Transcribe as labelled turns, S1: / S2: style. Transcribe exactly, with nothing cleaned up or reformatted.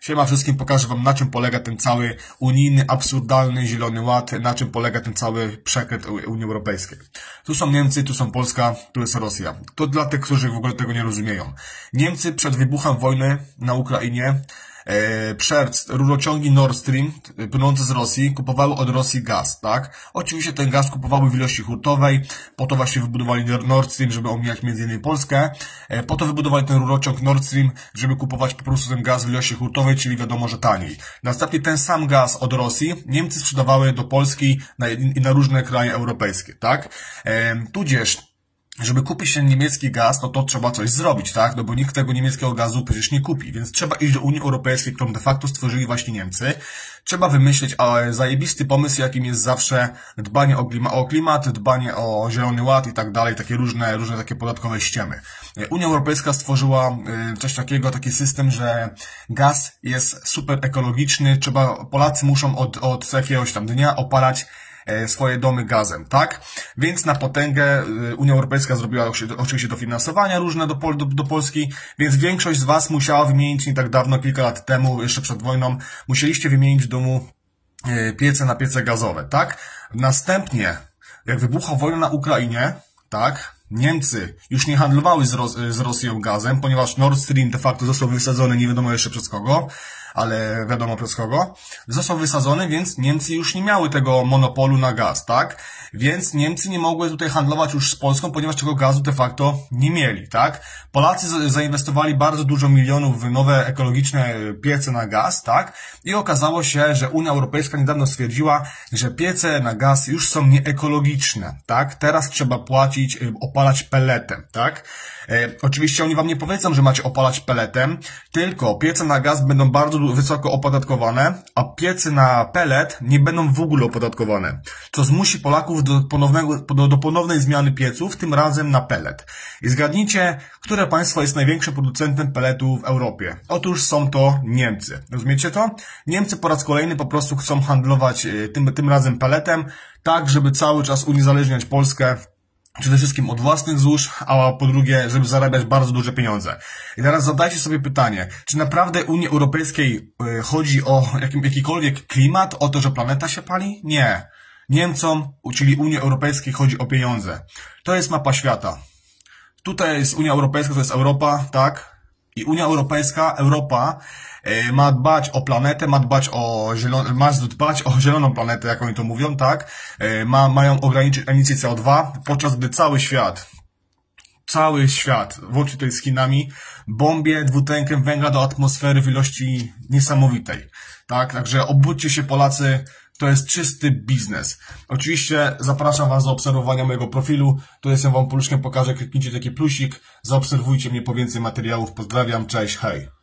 S1: Siema wszystkim, pokażę wam, na czym polega ten cały unijny, absurdalny Zielony Ład, na czym polega ten cały przekręt Unii Europejskiej. Tu są Niemcy, tu są Polska, tu jest Rosja. To dla tych, którzy w ogóle tego nie rozumieją. Niemcy przed wybuchem wojny na Ukrainie E, przez rurociągi Nord Stream płynące z Rosji kupowały od Rosji gaz, tak? Oczywiście ten gaz kupowały w ilości hurtowej, po to właśnie wybudowali Nord Stream, żeby omijać między innymi Polskę, e, po to wybudowali ten rurociąg Nord Stream, żeby kupować po prostu ten gaz w ilości hurtowej, czyli wiadomo, że taniej. Następnie ten sam gaz od Rosji Niemcy sprzedawały do Polski na, i na różne kraje europejskie, tak? E, tudzież żeby kupić ten niemiecki gaz, no to trzeba coś zrobić, tak? No bo nikt tego niemieckiego gazu przecież nie kupi, więc trzeba iść do Unii Europejskiej, którą de facto stworzyli właśnie Niemcy. Trzeba wymyślić zajebisty pomysł, jakim jest zawsze dbanie o, klima, o klimat, dbanie o Zielony Ład i tak dalej, takie różne, różne takie podatkowe ściemy. Unia Europejska stworzyła coś takiego, taki system, że gaz jest super ekologiczny, trzeba, Polacy muszą od, od jakiegoś tam dnia opalać swoje domy gazem, tak? Więc na potęgę Unia Europejska zrobiła oczywiście dofinansowania różne do, Pol do, do Polski, więc większość z was musiała wymienić nie tak dawno, kilka lat temu, jeszcze przed wojną, musieliście wymienić w domu piece na piece gazowe, tak? Następnie, jak wybuchła wojna na Ukrainie, tak? Niemcy już nie handlowały z, Ros z Rosją gazem, ponieważ Nord Stream de facto został wysadzony, nie wiadomo jeszcze przez kogo, ale wiadomo przez kogo, został wysadzony, więc Niemcy już nie miały tego monopolu na gaz, tak? Więc Niemcy nie mogły tutaj handlować już z Polską, ponieważ tego gazu de facto nie mieli, tak? Polacy zainwestowali bardzo dużo milionów w nowe ekologiczne piece na gaz, tak? I okazało się, że Unia Europejska niedawno stwierdziła, że piece na gaz już są nieekologiczne, tak? Teraz trzeba płacić, opalać pelletem, tak? E, oczywiście oni wam nie powiedzą, że macie opalać pelletem, tylko piece na gaz będą bardzo wysoko opodatkowane, a piece na pellet nie będą w ogóle opodatkowane, co zmusi Polaków do, ponownego, do, do ponownej zmiany pieców, tym razem na pellet. I zgadnijcie, które państwo jest największym producentem pelletu w Europie. Otóż są to Niemcy. Rozumiecie to? Niemcy po raz kolejny po prostu chcą handlować tym, tym razem pelletem, tak żeby cały czas uniezależniać Polskę przede wszystkim od własnych złóż, a po drugie, żeby zarabiać bardzo duże pieniądze. I teraz zadajcie sobie pytanie, czy naprawdę Unii Europejskiej chodzi o jakim, jakikolwiek klimat, o to, że planeta się pali? Nie. Niemcom, czyli Unii Europejskiej, chodzi o pieniądze. To jest mapa świata. Tutaj jest Unia Europejska, to jest Europa, tak? I Unia Europejska, Europa ma dbać o planetę, ma dbać o zieloną, ma dbać o zieloną planetę, jak oni to mówią, tak? Ma, mają ograniczyć emisję C O dwa, podczas gdy cały świat, cały świat, włącznie tutaj z Chinami, bombie dwutlenkiem węgla do atmosfery w ilości niesamowitej, tak? Także obudźcie się, Polacy, to jest czysty biznes. Oczywiście zapraszam was do obserwowania mojego profilu. Tu jestem wam paluszkiem, pokażę, kliknijcie taki plusik, zaobserwujcie mnie po więcej materiałów. Pozdrawiam, cześć, hej.